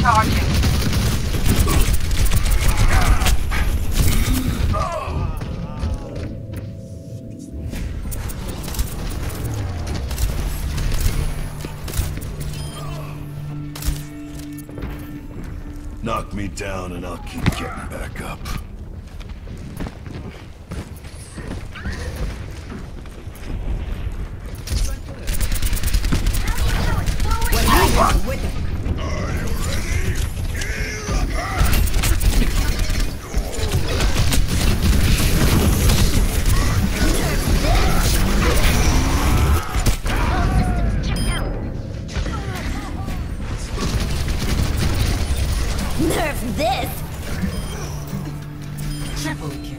Knock me down and I'll keep getting back up. Nerf this! Triple kill.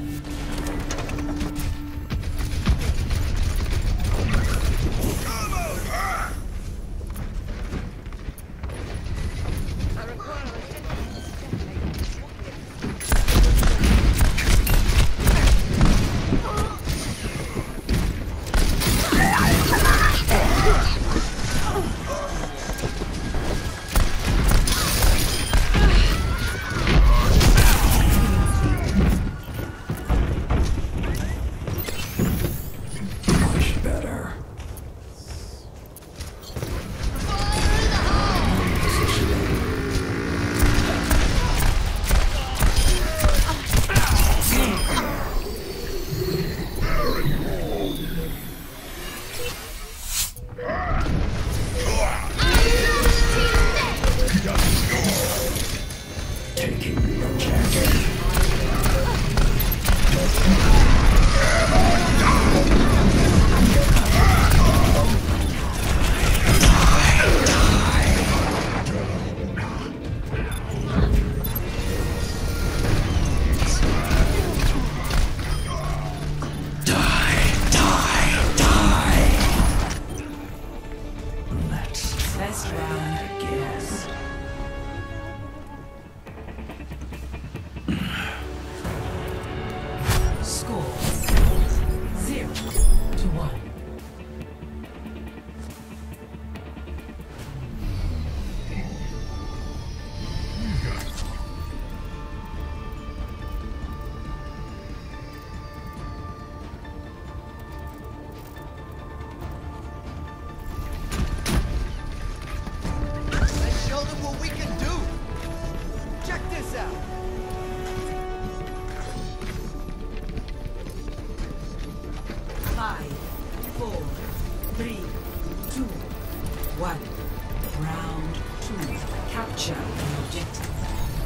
Round 2. Capture the objective.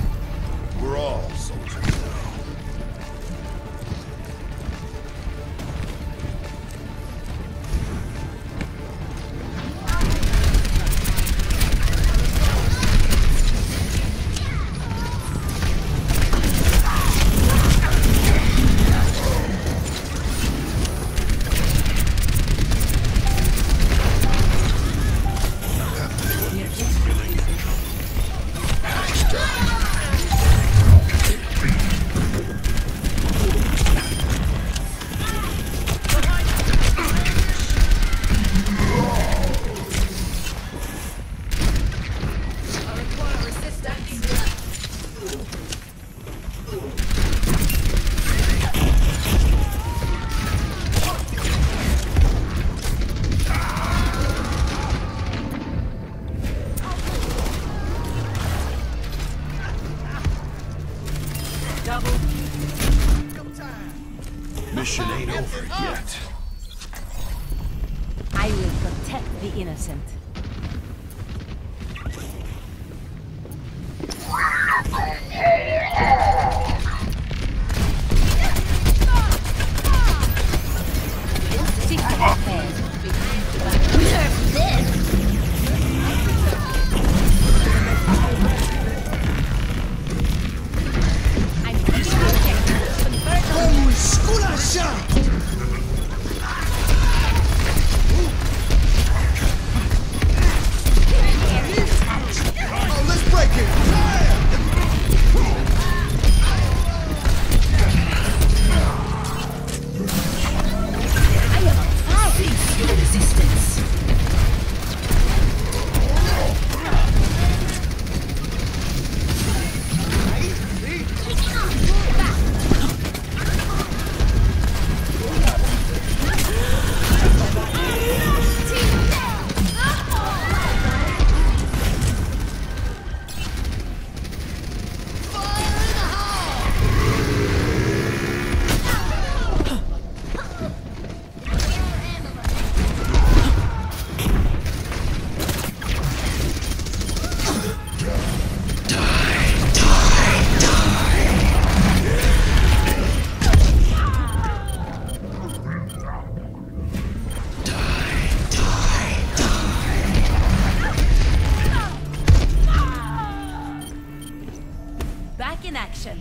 We're all soldiers now. Mission ain't over yet. I will protect the innocent. Spike in action.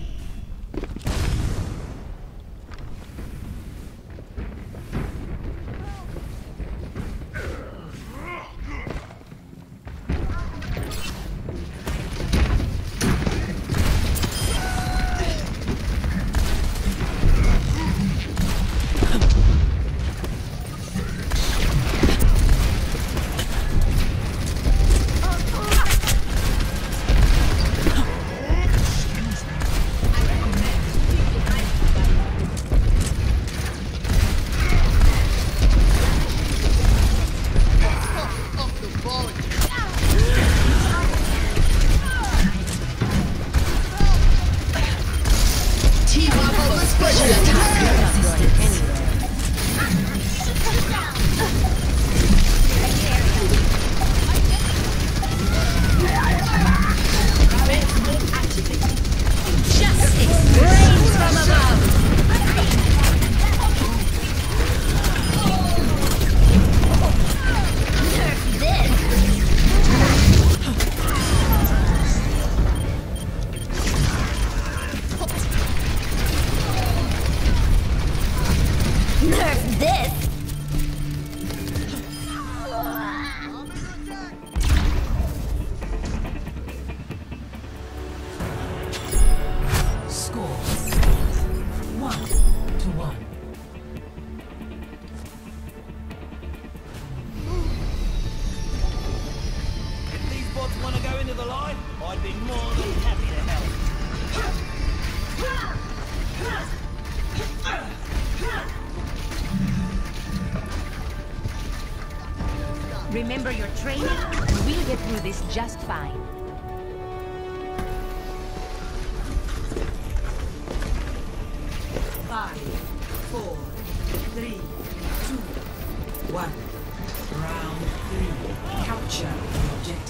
I'd be more than happy to help. Remember your training? We'll get through this just fine. Five, four, three, two, one. Round three. Capture the objective.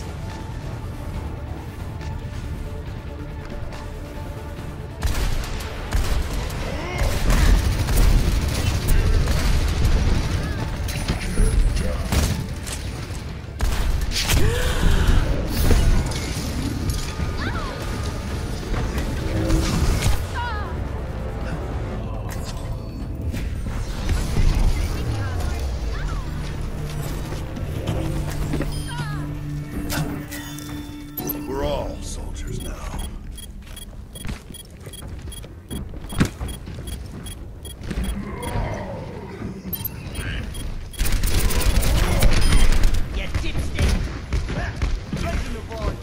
We're all soldiers now. You dipstick! Breaking the void!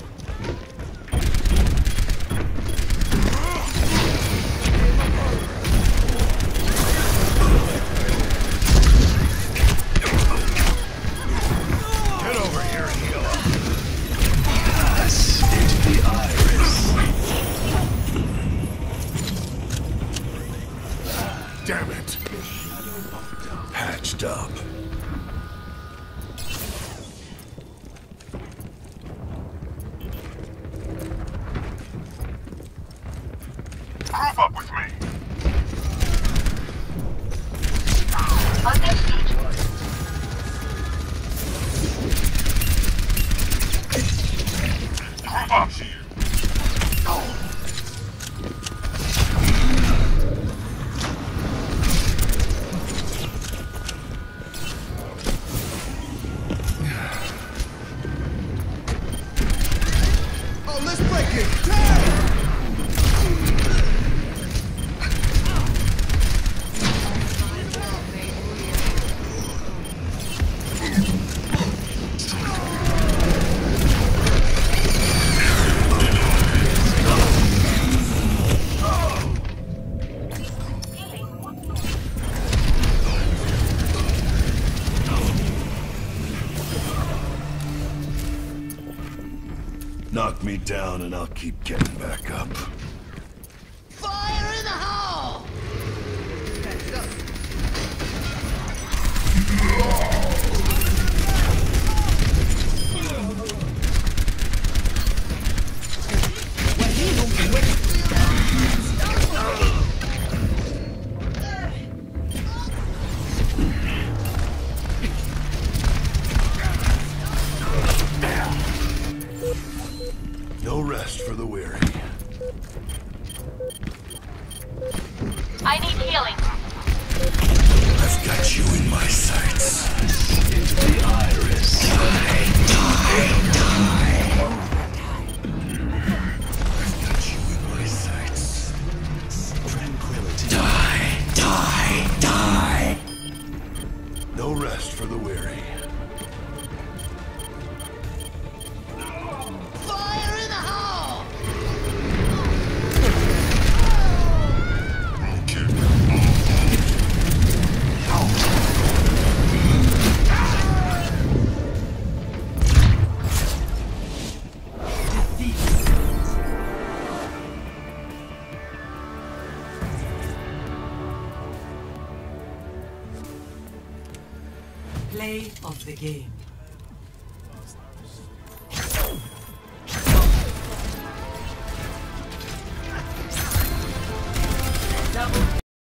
Get over here and heal up. Yes, into the iris. Damn it. Patched up. Group up with me. Group up here. Oh, let's break it. Damn! Knock me down and I'll keep getting back up. Fire in the hole! No rest for the weary. I need healing. I've got you in my sights. Into the iris. Die, die, die. I've got you in my sights. Tranquility. Die, die, die. No rest for the weary. Fire in the hole! Play of the game.